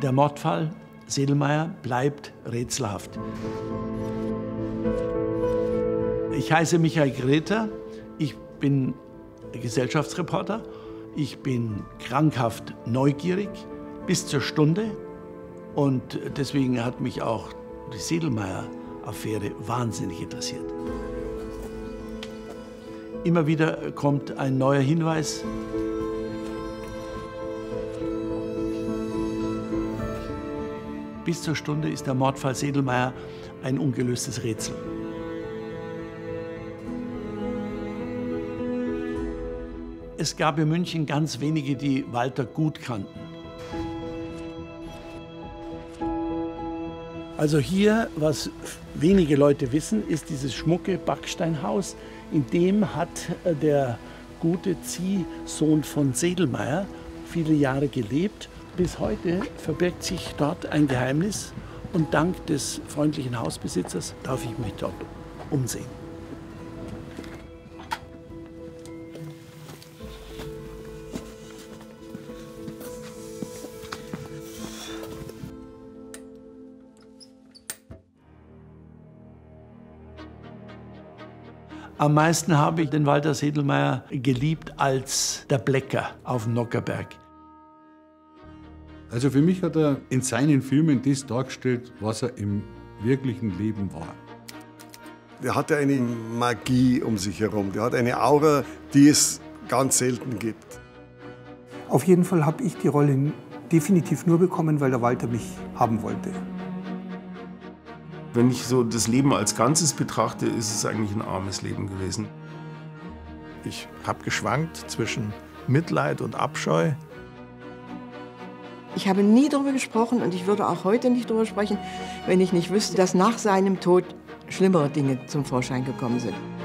Der Mordfall Sedlmayr bleibt rätselhaft. Ich heiße Michael Greta, ich bin Gesellschaftsreporter, ich bin krankhaft neugierig bis zur Stunde und deswegen hat mich auch die Sedlmayr-Affäre wahnsinnig interessiert. Immer wieder kommt ein neuer Hinweis. Bis zur Stunde ist der Mordfall Sedlmayr ein ungelöstes Rätsel. Es gab in München ganz wenige, die Walter gut kannten. Also hier, was wenige Leute wissen, ist dieses schmucke Backsteinhaus. In dem hat der gute Ziehsohn von Sedlmayr viele Jahre gelebt. Bis heute verbirgt sich dort ein Geheimnis und dank des freundlichen Hausbesitzers darf ich mich dort umsehen. Am meisten habe ich den Walter Sedlmayr geliebt als der Blecker auf dem Nockherberg. Also für mich hat er in seinen Filmen das dargestellt, was er im wirklichen Leben war. Der hatte eine Magie um sich herum. Der hat eine Aura, die es ganz selten gibt. Auf jeden Fall habe ich die Rolle definitiv nur bekommen, weil der Walter mich haben wollte. Wenn ich so das Leben als Ganzes betrachte, ist es eigentlich ein armes Leben gewesen. Ich habe geschwankt zwischen Mitleid und Abscheu. Ich habe nie darüber gesprochen und ich würde auch heute nicht darüber sprechen, wenn ich nicht wüsste, dass nach seinem Tod schlimmere Dinge zum Vorschein gekommen sind.